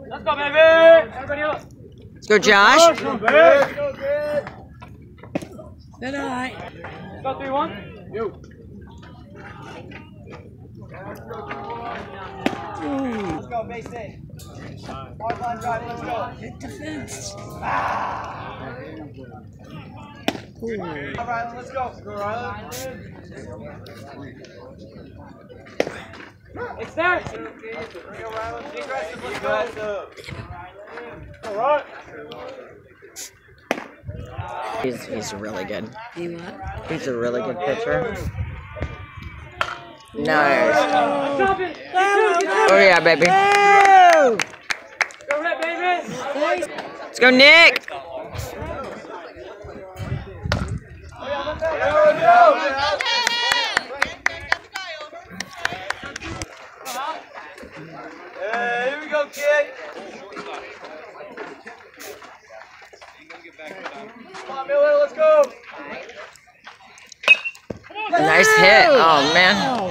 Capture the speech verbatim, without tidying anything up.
Let's go, baby! Everybody up! Let's go, Josh. Let's go, Let's go, kid! Good night. Let's go, three one. Yo. Let's go, base eight. Hard line drive, let's go. Good defense. Ah. All right, let's go. Go, Rylan. It's there. Bring it, Rylan. Be aggressive, let's go. All right. He's, he's really good. He what? He's a really good pitcher. Nice. Stop it. Oh, yeah, baby. Go, Red, baby. Let's go, Nick. Hey, here we go, kid. Come on, Miller, let's go. Nice hit. Oh, man.